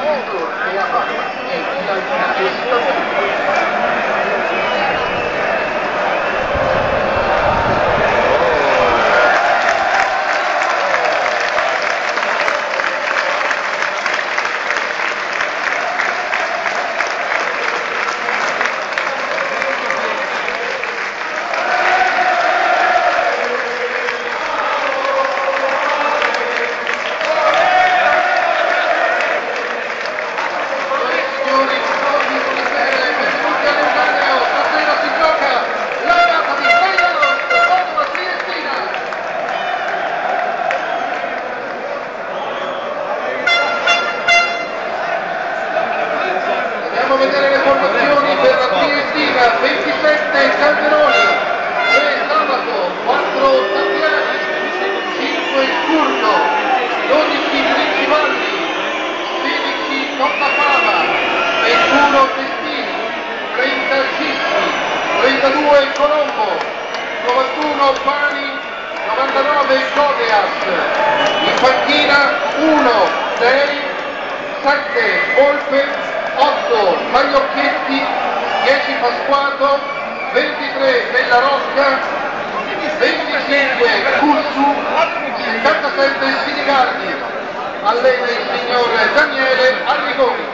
Andiamo a vedere le formazioni per la Triestina: 27 Calderoni, 3 Sabato, 4 Tappiani, 5 Scurto, 12 Principalli, 16 Coppafava, 21 Testini, 30 Cissi, 32 Colombo, 91 Pani, 99 Codeas, in panchina 1, 6, 7 Volpe, 8 Magliocchetti, 10 Pasquato, 23 Bella Rosca, 25 Cursu, 77 Sinigalli. Allena il signor Daniele Arrigoni.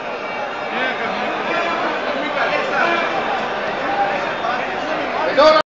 Ed ora